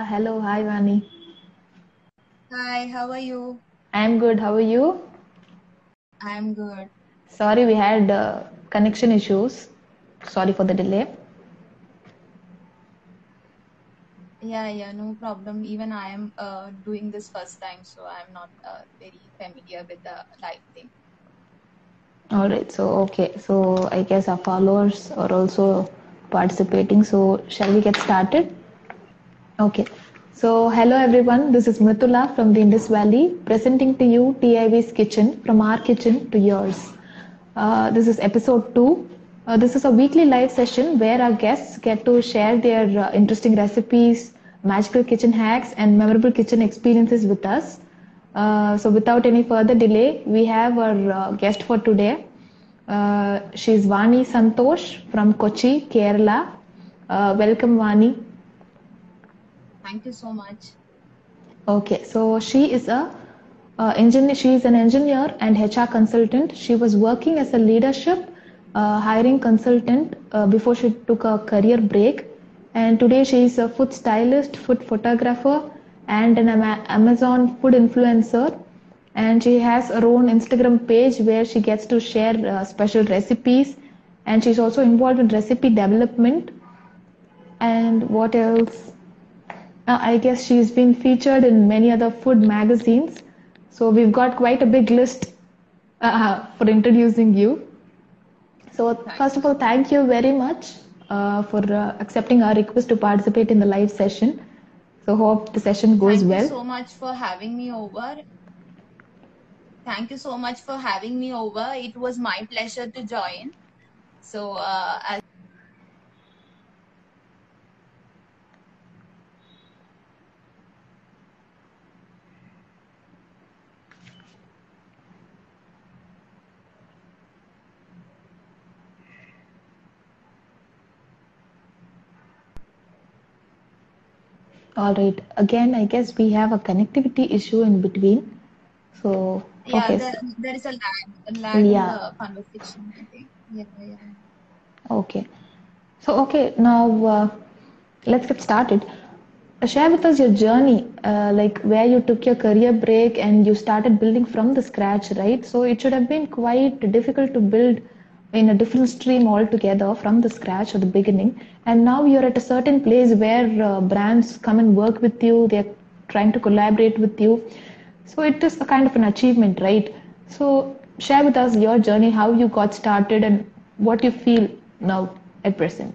Hello, hi Vani. Hi, how are you? I'm good. How are you? I'm good. Sorry, we had connection issues. Sorry for the delay. Yeah, no problem. Even I am doing this first time, so I'm not very familiar with the live thing. All right. So okay. So I guess our followers are also participating. So shall we get started? Okay. So hello everyone. This is Mritula from the Indus Valley, presenting to you TIV's kitchen, from our kitchen to yours. This is episode 2. This is a weekly live session where our guests get to share their interesting recipes, magical kitchen hacks, and memorable kitchen experiences with us. So, without any further delay, we have our guest for today. She's Vani Santosh from Kochi, Kerala. Welcome, Vani. Thank you so much. Okay, so she is a engineer. She is an engineer and HR consultant. She was working as a leadership hiring consultant before she took a career break. And today she is a food stylist, food photographer, and an Amazon food influencer. And she has her own Instagram page where she gets to share special recipes. And she's also involved in recipe development. And what else? I guess she's been featured in many other food magazines. So we've got quite a big list for introducing you. So Thank first you of all, so thank you very much for accepting our request to participate in the live session. So hope the session goes Thank you well. so much for having me over. Thank you so much for having me over. It was my pleasure to join. So, as All right. Again, I guess we have a connectivity issue in between. So yeah, okay. there is a lag in Yeah. the conversation, I think. Yeah. Okay. So okay. Now let's get started. Share with us your journey, like where you took your career break and you started building from the scratch, right? So it should have been quite difficult to build in a different stream altogether from the scratch or the beginning. And now you're at a certain place where brands come and work with you, they're trying to collaborate with you. So it is a kind of an achievement, right? So share with us your journey, how you got started, and what you feel now at present.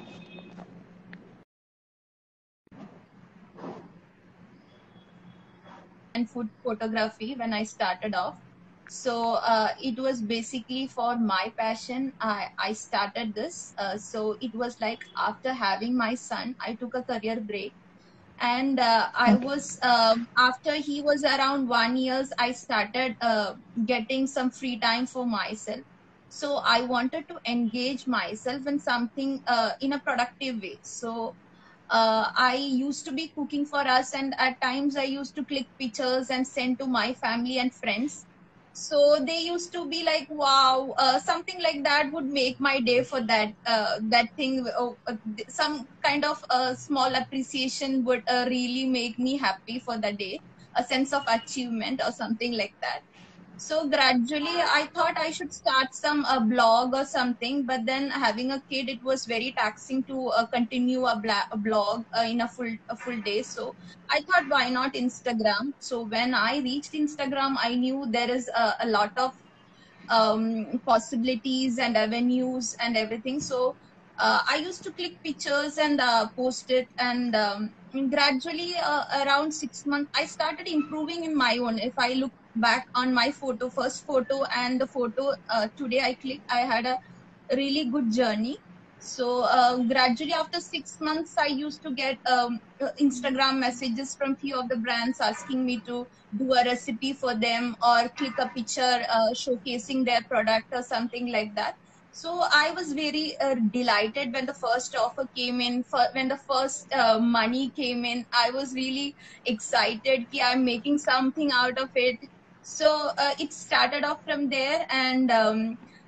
And food photography when I started off. So it was basically for my passion. I started this. So it was like after having my son, I took a career break. And I Okay. was after he was around 1 years, I started getting some free time for myself. So I wanted to engage myself in something in a productive way. So I used to be cooking for us, and at times I used to click pictures and send to my family and friends. So they used to be like, "Wow, something like that would make my day." For that thing, some kind of small appreciation would really make me happy for the day, a sense of achievement or something like that. So gradually I thought I should start some blog or something, but then having a kid, it was very taxing to continue a blog in a full day. So I thought, why not Instagram? So when I reached Instagram, I knew there is a lot of possibilities and avenues and everything. So I used to click pictures and post it, and gradually around 6 months, I started improving in my own. If I look back on my first photo and the photo today I clicked, I had a really good journey. So gradually after 6 months, I used to get Instagram messages from few of the brands asking me to do a recipe for them or click a picture showcasing their product or something like that. So I was very delighted when the first offer came in. When the first money came in, I was really excited that I'm making something out of it. So it started off from there, and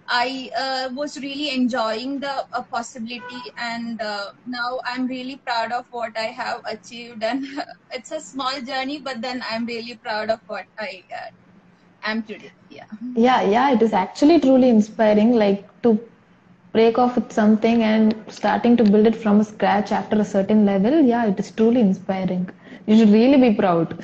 I was really enjoying the possibility, and now I'm really proud of what I have achieved. And it's a small journey, but then I'm really proud of what I am today. Yeah. Yeah, it is actually truly inspiring, like to break off with something and starting to build it from scratch after a certain level. Yeah, it is truly inspiring. You should really be proud.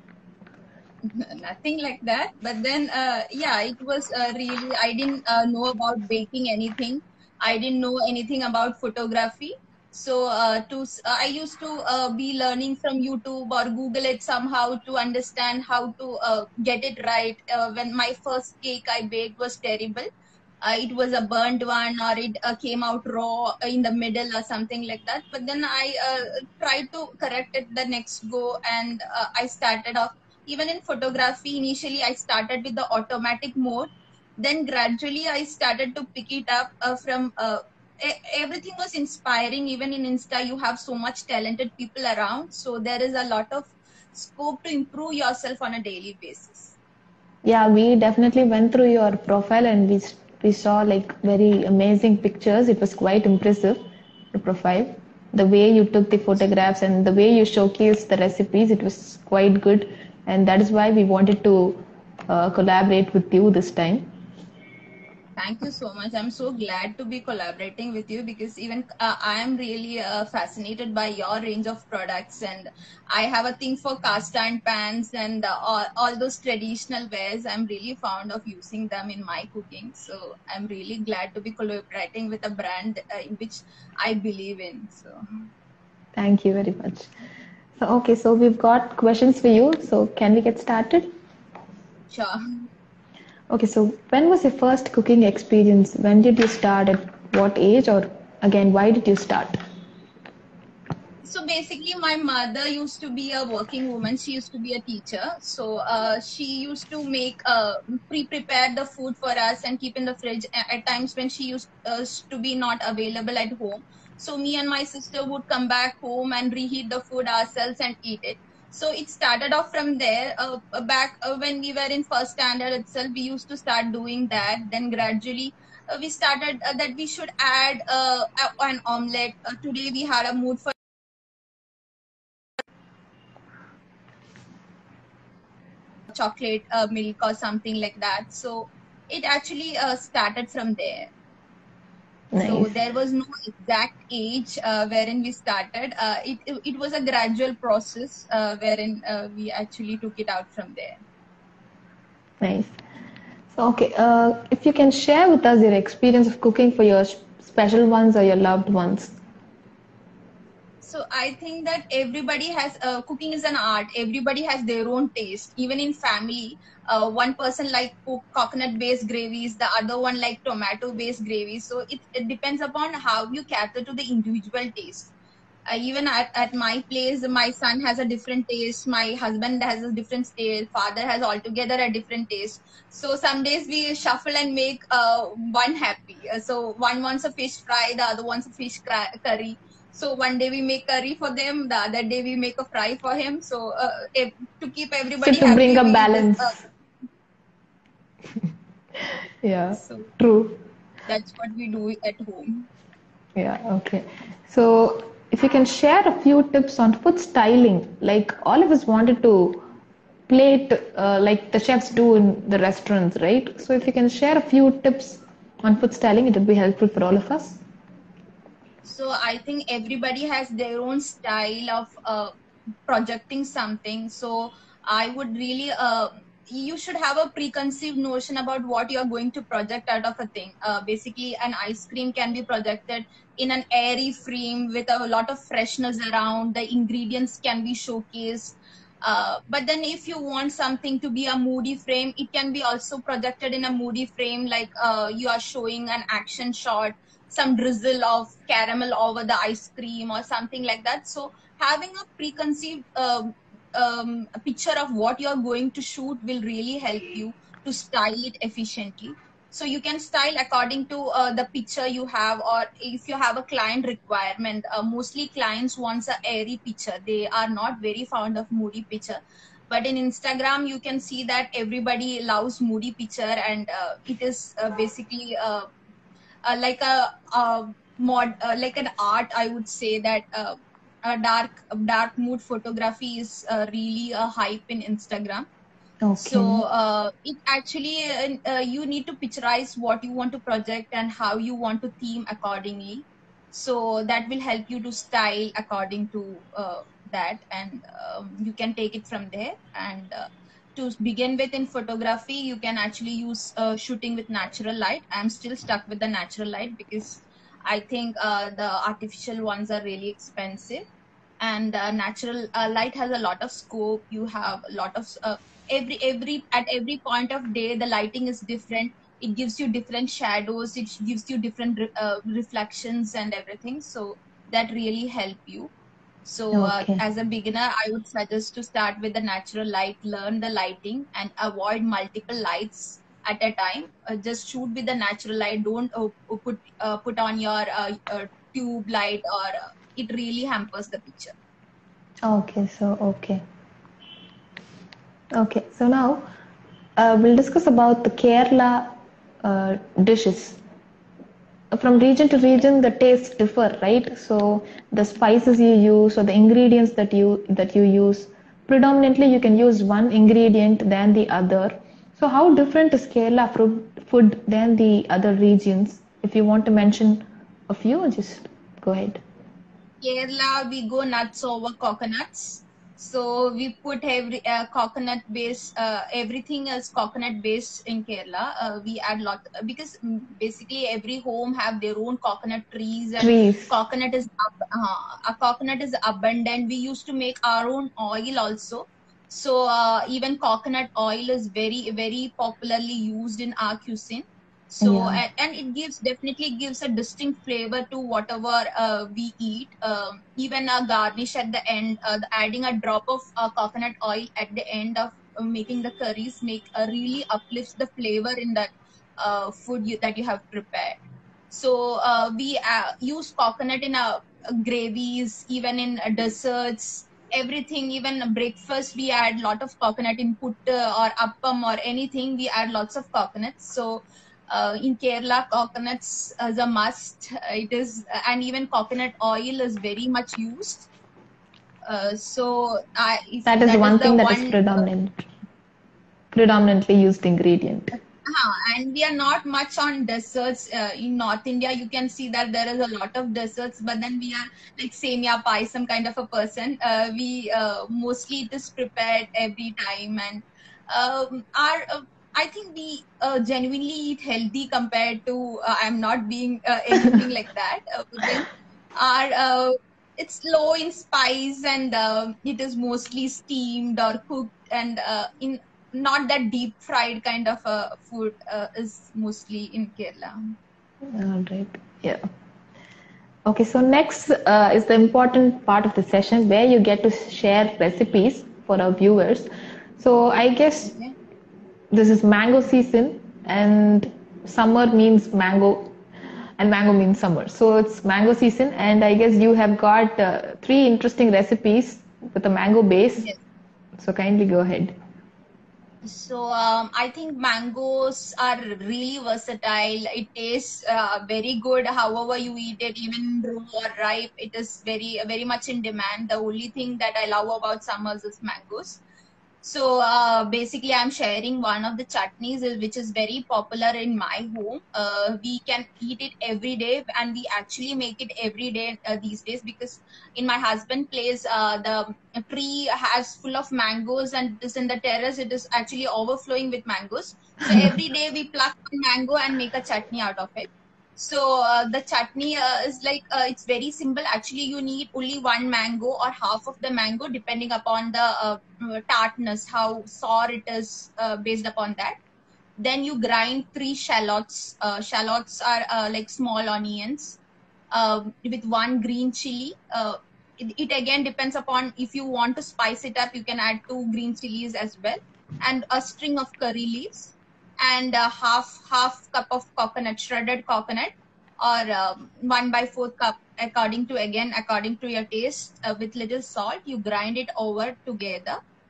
Nothing like that, but then yeah, it was really, I didn't know about baking anything. I didn't know anything about photography. So I used to be learning from YouTube or Google it somehow to understand how to get it right. When my first cake I baked was terrible, it was a burnt one, or it came out raw in the middle or something like that. But then I tried to correct it the next go, and I started off. Even in photography, initially I started with the automatic mode, then gradually I started to pick it up from everything was inspiring. Even in Insta you have so much talented people around, so there is a lot of scope to improve yourself on a daily basis. Yeah, we definitely went through your profile and we saw like very amazing pictures. It was quite impressive, the profile. The way you took the photographs and the way you showcased the recipes, it was quite good. And that is why we wanted to collaborate with you this time. Thank you so much. I'm so glad to be collaborating with you, because even I am really fascinated by your range of products, and I have a thing for cast iron pans and all those traditional wares. I'm really fond of using them in my cooking. So I'm really glad to be collaborating with a brand in which I believe in. So Thank you very much. So, okay, so we've got questions for you. So, can we get started? sure. Okay, so when was your first cooking experience? When did you start? At what age? Or again, why did you start? So basically, my mother used to be a working woman. She used to be a teacher. So she used to make pre-prepare the food for us and keep in the fridge at times when she used to be not available at home. So me and my sister would come back home and reheat the food ourselves and eat it. So it started off from there. Back when we were in first standard itself, we used to start doing that. Then gradually we started that we should add an omelette. Today we had a mood for chocolate milk or something like that. So it actually started from there. Nice. So there was no exact age wherein we started. It was a gradual process wherein we actually took it out from there. Nice. So, okay, if you can share with us your experience of cooking for your special ones or your loved ones. So I think that everybody has cooking is an art. Everybody has their own taste. Even in family, one person like coconut based gravies, the other one like tomato based gravies. So it depends upon how you cater to the individual taste. Even at my place, my son has a different taste, my husband has a different taste, father has altogether a different taste. So some days we shuffle and make one happy. So one wants a fish fry, the other wants a fish curry. So one day we make curry for them, the other day we make a fry for him. So to keep So everybody to bring happy, a we just balance. Yeah, so true. that's what we do at home. Yeah, okay. So if you can share a few tips on food styling, like all of us wanted to plate like the chefs do in the restaurants, right? So if you can share a few tips on food styling, it would be helpful for all of us. So I think everybody has their own style of projecting something. So I would really you should have a preconceived notion about what you are going to project out of a thing. Basically an ice cream can be projected in an airy frame with a lot of freshness around, the ingredients can be showcased. But then if you want something to be a moody frame, it can be also projected in a moody frame, like you are showing an action shot, some drizzle of caramel over the ice cream or something like that. So having a preconceived a picture of what you're going to shoot will really help you to style it efficiently. So you can style according to the picture you have, or if you have a client requirement. Mostly clients wants a airy picture, they are not very fond of moody picture. But in Instagram, you can see that everybody loves moody picture, and it is basically like a mod, like an art. I would say that a dark mood photography is really a hype in Instagram. So Okay. it actually you need to picturize what you want to project and how you want to theme accordingly. So that will help you to style according to that, and you can take it from there. And to begin with in photography, you can actually use shooting with natural light. I'm still stuck with the natural light because I think the artificial ones are really expensive, and natural light has a lot of scope. You have a lot of every at every point of day the lighting is different. It gives you different shadows, it gives you different reflections and everything, so that really help you. So Okay. as a beginner, I would suggest to start with the natural light, learn the lighting and avoid multiple lights at a time. Just shoot with the natural light. Don't put on your tube light, or it really hampers the picture. Okay. So okay. Okay. So now we'll discuss about the Kerala dishes. From region to region, the tastes differ, right? So the spices you use or the ingredients that you use, predominantly you can use one ingredient than the other. So how different is Kerala food than the other regions? If you want to mention a few, just go ahead. Kerala, we go nuts over coconuts. So we put every coconut base, everything is coconut based in Kerala. We add lot because basically every home have their own coconut trees, and Trees. a coconut is abundant. We used to make our own oil also. So even coconut oil is very popularly used in our cuisine. So Yeah. and it gives definitely gives a distinct flavor to whatever we eat. Even a garnish at the end, adding a drop of coconut oil at the end of making the curries make really uplifts the flavor in that food that you have prepared. So we use coconut in gravies, even in desserts, everything. Even breakfast, we add lot of coconut in puttu or appam or anything. We add lots of coconuts. So in Kerala, coconuts is a must. It is, and even coconut oil is very much used. So if That is that is one the thing that is one. predominantly used ingredient. And we are not much on desserts in North India. You can see that there is a lot of desserts, but then we are like semia pie, some kind of a person. We mostly it is prepared every time, and our I think we genuinely eat healthy compared to. I'm not being anything like that. But then our it's low in spice, and it is mostly steamed or cooked, and in not that deep fried kind of food is mostly in Kerala. All right. Yeah. Okay, so next is the important part of the session where you get to share recipes for our viewers. So I guess Okay. this is mango season, and summer means mango, and mango means summer. So it's mango season, and I guess you have got three interesting recipes with a mango base. Yes. So kindly go ahead. So I think mangoes are really versatile. It tastes very good. However you eat it, even raw or ripe, it is very much in demand. The only thing that I love about summers is mangoes. So basically, I'm sharing one of the chutneys which is very popular in my home. We can eat it every day, and we actually make it every day these days, because in my husband place, the tree has full of mangoes, and it is in the terrace. It is actually overflowing with mangoes. So every day we pluck one mango and make a chutney out of it. So the chutney is like it's very simple. Actually, you need only one mango or half of the mango, depending upon the tartness, how sour it is, based upon that. Then you grind three shallots. Shallots are like small onions, with one green chili. It again depends upon, if you want to spice it up, you can add two green chilies as well, and a string of curry leaves, and half cup of coconut, shredded coconut, or 1/4 cup, according to your taste, with little salt. You grind it over together,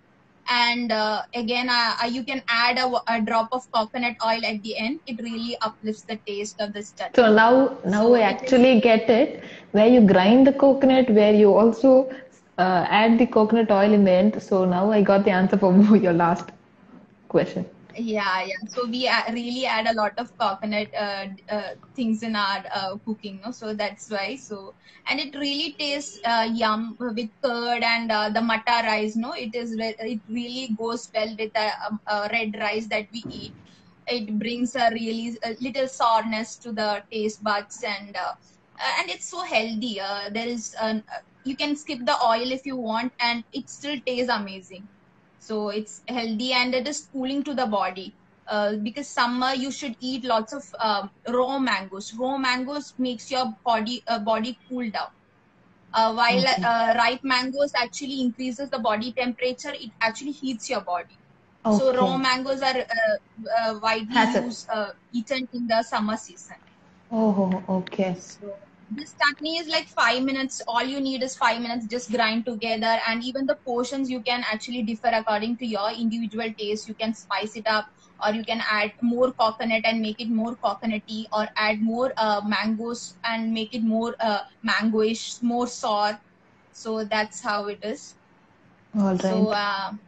And again, you can add a drop of coconut oil at the end. It really uplifts the taste of the chutney. So now So I it is, actually get it, where you grind the coconut, where you also add the coconut oil in the end. So now I got the answer for your last question. yeah. So we really add a lot of coconut things in our cooking, no? So that's why. So, and it really tastes yum with curd and the matta rice, no? It really goes well with the red rice that we eat. It brings a little sourness to the taste buds, and it's so healthy. You can skip the oil if you want, and it still tastes amazing. So it's healthy and it is cooling to the body. Because summer you should eat lots of raw mangoes. Raw mangoes makes your body cool down. While Okay. ripe mangoes actually increases the body temperature, it actually heats your body. So raw Okay. mangoes are widely Has it? eaten in the summer season. Oh, okay. So this chutney is like 5 minutes. All you need is 5 minutes. Just grind together, and even the portions you can actually differ according to your individual taste. You can spice it up, or you can add more coconut and make it more coconutty, or add more mangoes and make it more mangoish, more sour. So that's how it is. All So right.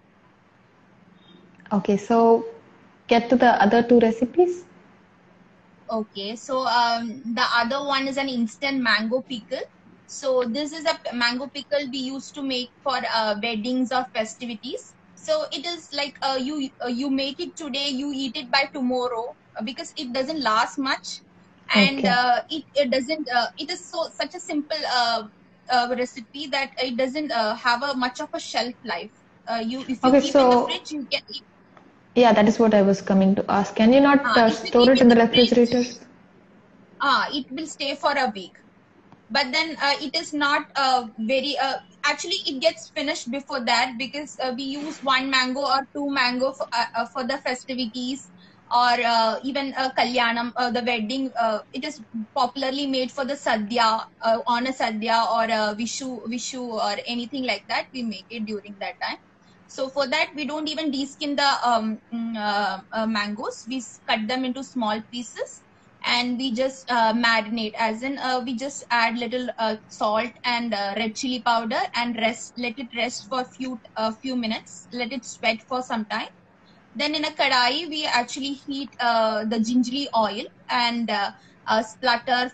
Okay, so get to the other two recipes. okay, so the other one is an instant mango pickle. So this is a mango pickle we used to make for weddings or festivities. So it is like you make it today, you eat it by tomorrow, because it doesn't last much, and Okay. it doesn't. It is such a simple recipe that it doesn't have a much of a shelf life. You If you Okay, keep in the so fridge, you can. yeah, that is what I was coming to ask. Can you not If you store keep it in in the the fridge, refrigerators? it will stay for a week. But then it is not very actually it gets finished before that, because we use one mango or two mango for the festivities, or even kalyanam, the wedding. It is popularly made for the sadhya, on a sadhya, or vishu or anything like that. We make it during that time. So for that, we don't even deskin the mangoes. We cut them into small pieces, and we just marinate, as in we just add little salt and red chili powder, and let it rest for few minutes, let it sweat for some time. Then in a kadai we actually heat the gingerly oil, and splatter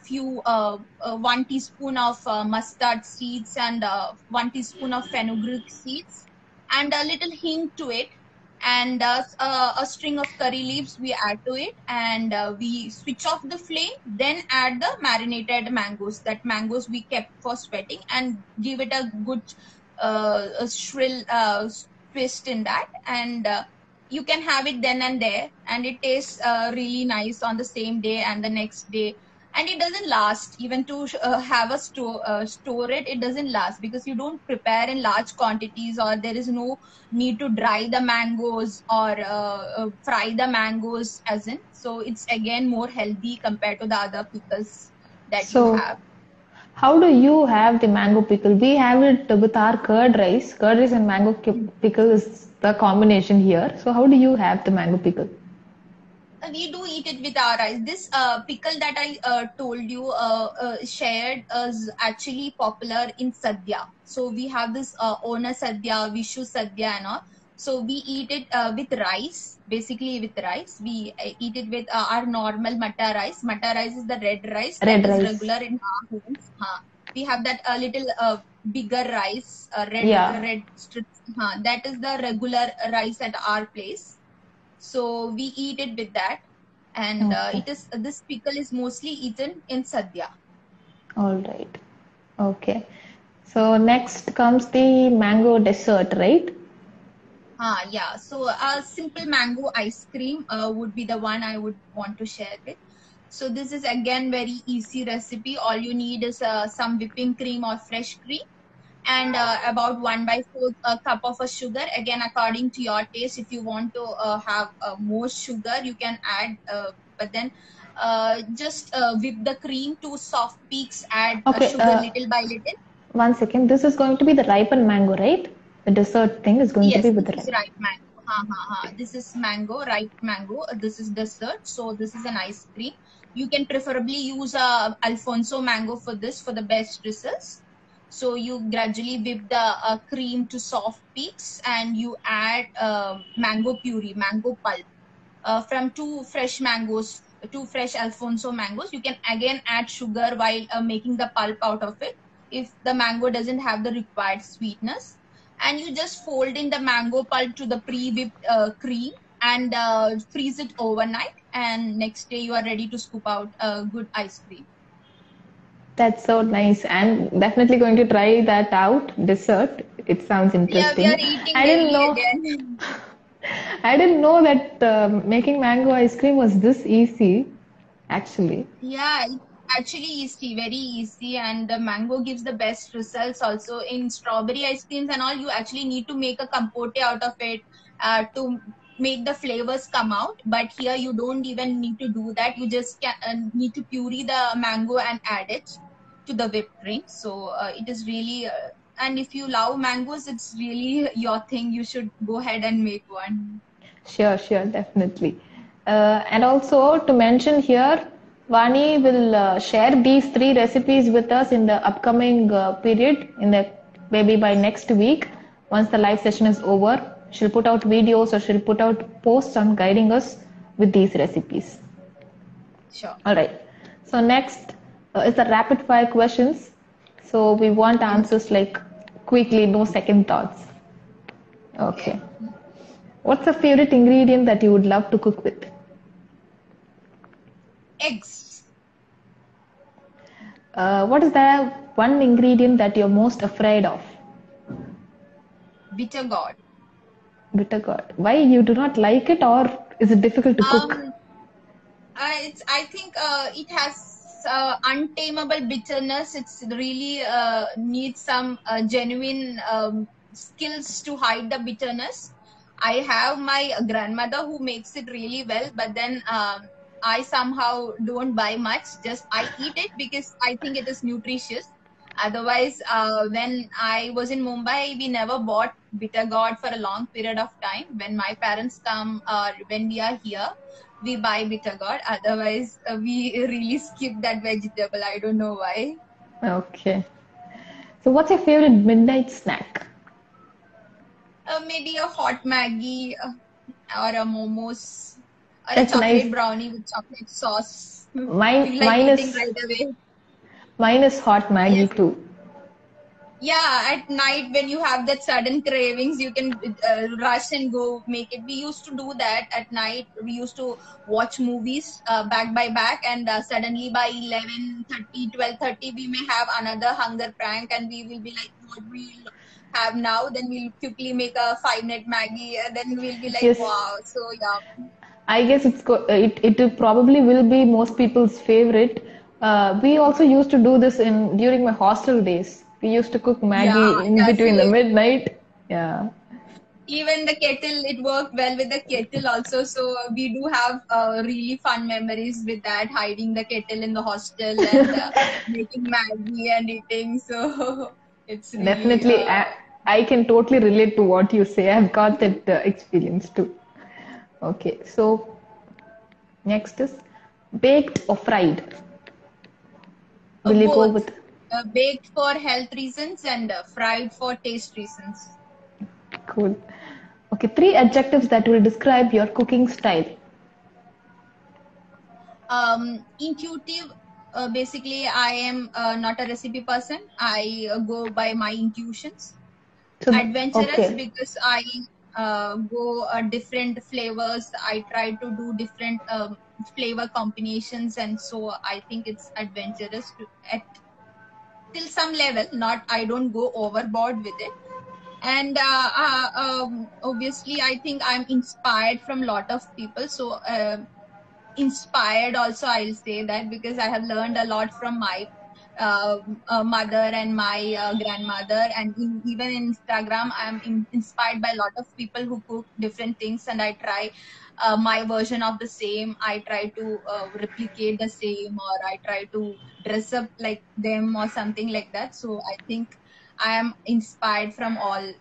1 teaspoon of mustard seeds, and 1 teaspoon of fenugreek seeds, and a little hing to it, and a string of curry leaves we add to it, and we switch off the flame, then add the marinated mangoes, that mangoes we kept for sweating, and give it a good a shrill twist in that, and you can have it then and there, and it tastes really nice on the same day and the next day. And it doesn't last, even to have a store it, it doesn't last, because you don't prepare in large quantities, or there is no need to dry the mangoes, or fry the mangoes, as in. So it's again more healthy compared to the other pickles that you So, have. how do you have the mango pickle? We have it with our curd rice. Curd rice and mango pickle is the combination here. So, how do you have the mango pickle? We do eat it with our rice. This pickle that I told you, shared, is actually popular in Sadhya. So we have this Ona Sadhya, Vishu Sadhya, and all. So we eat it with rice, basically with rice. We eat it with our normal matta rice. Matta rice is the red rice that Red is rice. regular in our homes. We have that little bigger rice, Yeah. red strips. That is the regular rice at our place. So we eat it with that, and Okay. it is this pickle is mostly eaten in sadhya. All right. Okay. So, next comes the mango dessert, right? Yeah. So a simple mango ice cream would be the one I would want to share with. So this is again very easy recipe. All you need is some whipping cream or fresh cream, and about 1/4 cup of a sugar, again according to your taste. If you want to have more sugar, you can add, but then just whip the cream to soft peaks, add Okay. sugar little by little. One second. This is going to be the ripened mango, right? The dessert thing is going to be Yes, with this the is rice. ripe mango. Ha ha ha. This is mango, ripe mango. This is dessert. So this is an ice cream. You can preferably use Alfonso mango for this for the best results. So you gradually whip the cream to soft peaks and you add mango puree, mango pulp from two fresh Alfonso mangoes. You can again add sugar while making the pulp out of it if the mango doesn't have the required sweetness. And you just fold in the mango pulp to the pre-whipped cream and freeze it overnight. And next day you are ready to scoop out a good ice cream. That's so nice, and definitely going to try that out. Dessert. It sounds Yeah, we are interesting. eating I didn't daily know. again. I didn't know that making mango ice cream was this easy. Actually, Yeah, it's actually easy, very easy, and the mango gives the best results. Also, in strawberry ice creams and all, you actually need to make a compote out of it to make the flavors come out. But here, you don't even need to do that. You just need to puree the mango and add it to the whipped cream. So it is really, and if you love mangoes, it's really your thing. You should go ahead and make one. sure, definitely. And also to mention here, Vani will share these three recipes with us in the upcoming period, in the maybe by next week. Once the live session is over, she'll put out videos or she'll put out posts on guiding us with these recipes. Sure. All right. So next is the rapid fire questions. So we want answers like quickly, no second thoughts. Okay. Okay. What's a favorite ingredient that you would love to cook with? Eggs. What is the one ingredient that you're most afraid of? Bitter gourd. Bitter gourd. Why you do not like it, or is it difficult to cook? Um, I think it has untamable bitterness. It's really needs some genuine skills to hide the bitterness. I have my grandmother who makes it really well, but then I somehow don't buy much. Just I eat it because I think it is nutritious. Otherwise, when I was in Mumbai, we never bought bitter gourd for a long period of time. When my parents come, when we are here, we buy bitter gourd. Otherwise, we really skip that vegetable. I don't know why. Okay. So what's your favorite midnight snack? Maybe a hot Maggie or a momos or a That's nice. chocolate brownie with chocolate sauce. Mine, Feel like mine eating is right away. mine is hot Maggie Yes. too. Yeah, at night when you have that sudden cravings, you can rush and go make it. We used to do that at night. We used to watch movies back by back, and suddenly by 11:30, 12:30, we may have another hunger prank, and we will be like, what we'll have now? Then we'll quickly make a 5-minute Maggie, and then we'll be like, Yes, wow, so yeah. I guess it probably will be most people's favorite. We also used to do this in during my hostel days. We used to cook Yeah, Maggie in yeah, between the same. midnight. Yeah. Even the kettle, it worked well with the kettle also. So we do have really fun memories with that, hiding the kettle in the hostel and making Maggie and eating. So it's really Definitely, I can totally relate to what you say. I've got that experience too. Okay, so next is baked or fried. Will you go both with baked for health reasons and fried for taste reasons. cool? Okay, three adjectives that will describe your cooking style. Intuitive. Basically, I am not a recipe person. I go by my intuitions. So, Adventurous okay, because I go different flavors. I try to do different flavor combinations, and so I think it's adventurous at till some level. Not I don't go overboard with it. And obviously, I think I'm inspired from a lot of people. So inspired also, I'll say that because I have learned a lot from my mother and my grandmother, and even in Instagram I'm inspired by a lot of people who cook different things, and I try my version of the same. I try to replicate the same, or I try to dress up like them or something like that. So I think I am inspired from all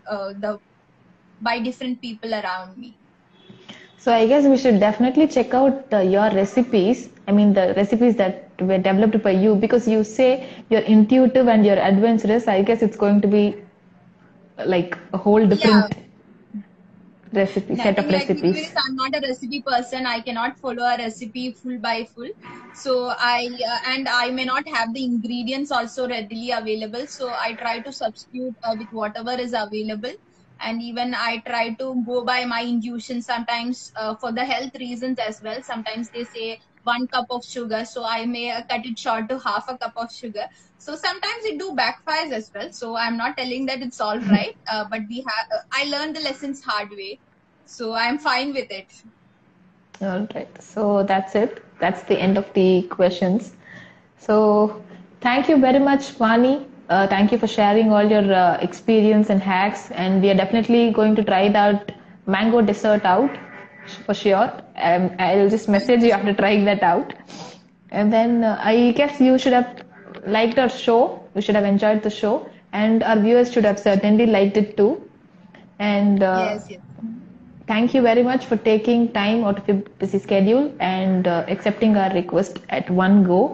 by different people around me. So I guess we should definitely check out your recipes. I mean, the recipes that were developed by you, because you say you're intuitive and you're adventurous. I guess it's going to be like a whole different recipe set of Nothing like me, recipes. because I'm not a recipe person. I cannot follow a recipe full by full. So I may not have the ingredients also readily available. So I try to substitute with whatever is available. And even I try to go by my intuition sometimes for the health reasons as well. Sometimes they say 1 cup of sugar, so I may cut it short to half a cup of sugar. So sometimes it do backfires as well. So I'm not telling that it's all right, but I learned the lessons hard way, so I'm fine with it. All right. So that's it. That's the end of the questions. So thank you very much, Vani. Thank you for sharing all your experience and hacks. And we are definitely going to try that mango dessert out for sure. I'll just message you after trying that out. And then I guess you should have liked our show. You should have enjoyed the show. And our viewers should have certainly liked it too. And Yes. thank you very much for taking time out of your busy schedule and accepting our request at one go.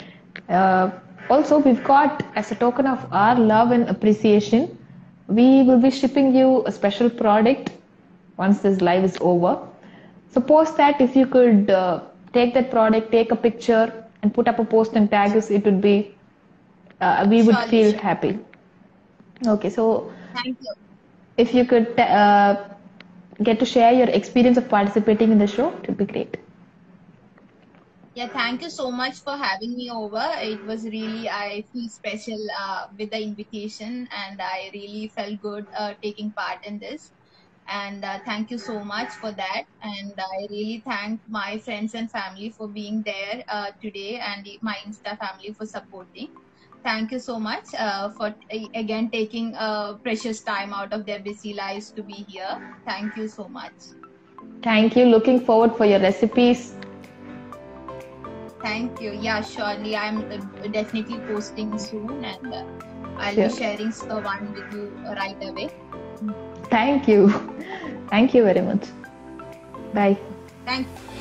Also, we've got, as a token of our love and appreciation, we will be shipping you a special product once this live is over. So post that, if you could take that product, take a picture and put up a post and tag us, it would be, we would feel happy. Okay, so thank you. If you could get to share your experience of participating in the show, it would be great. Yeah, thank you so much for having me over. It was really, I feel special with the invitation, and I really felt good taking part in this. And thank you so much for that. And I really thank my friends and family for being there today, and my Insta family for supporting. Thank you so much for again taking precious time out of their busy lives to be here. Thank you so much. Thank you. Looking forward for your recipes. Thank you. Yeah, surely. I'm definitely posting soon, and I'll be sharing one with you right away. Thank you. Thank you very much. Bye. Thank you.